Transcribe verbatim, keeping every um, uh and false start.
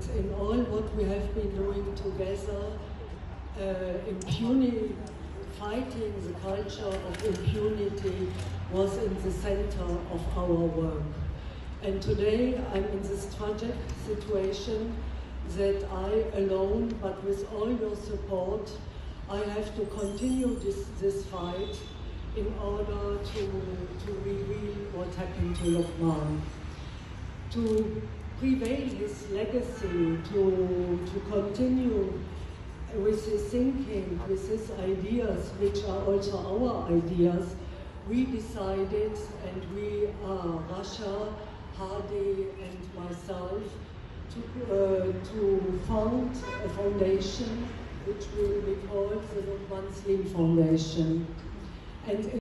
and in all what we have been doing together, uh, impunity, fighting the culture of impunity was in the center of our work. And today I'm in this tragic situation that I alone, but with all your support, I have to continue this, this fight in order to, to reveal what happened to Lokman, to prevail his legacy, to, to continue with his thinking, with his ideas, which are also our ideas. We decided, and we are Rasha, Hardy, and myself, to, uh, to found a foundation which will be called the Lokman Slim Foundation. And